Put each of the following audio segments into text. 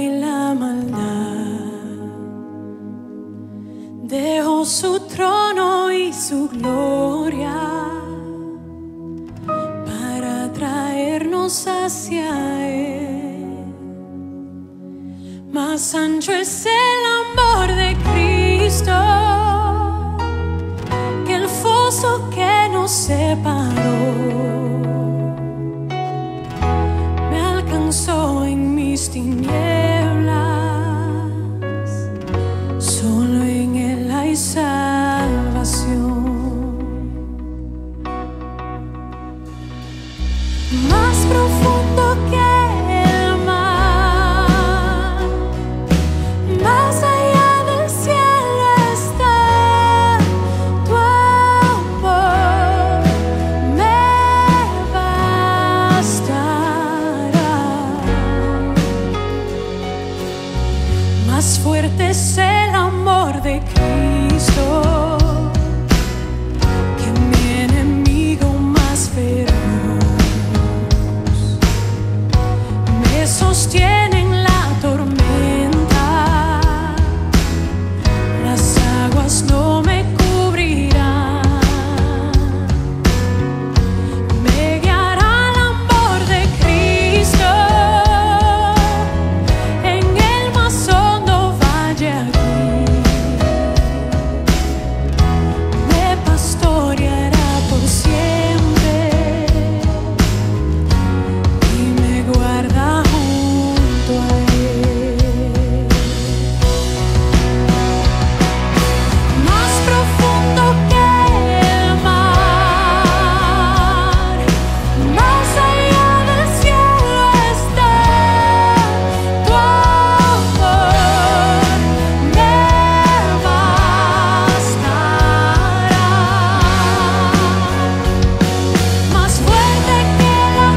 y la maldad. Dejó su trono y su gloria para traernos hacia Él. Más ancho es el amor de Cristo que el foso que nos separó. Me alcanzó en mis tinieblas, solo en Él hay salvación. Más profundo que el mar, más allá del cielo está tu amor, me bastará. Más fuerte es el amor de Cristo que mi enemigo más feroz. Me sostiene en la tormenta, las aguas no me cubrirán. Me guiará el amor de Cristo en el más hondo valle aquí. Me pastoreará por siempre y me guarda junto a Él. Más profundo que el mar, más allá del cielo está tu amor, me bastará. Más fuerte que la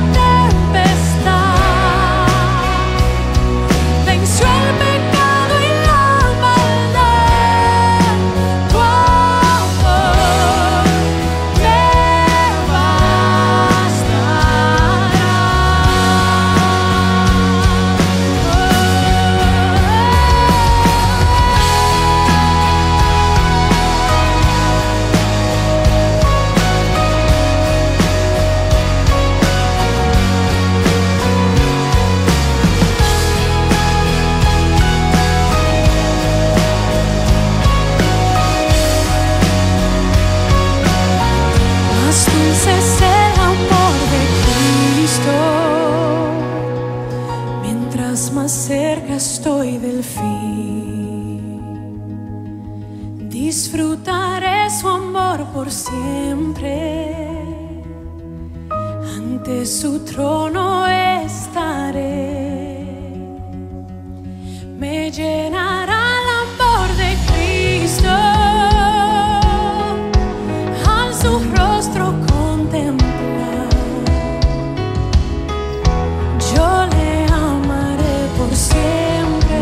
tempestad, venció el pecado y la maldad. Tu amor me Más dulce es el amor de Cristo, mientras más cerca estoy del fin. Disfrutaré su amor por siempre, ante su trono estaré. Me llenará el amor de Cristo al su rostro contemplar. Yo le amaré por siempre,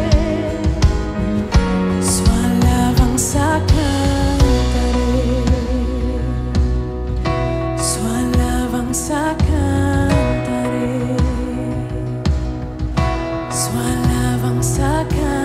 su alabanza cantaré, su alabanza cantaré, su alabanza cantaré.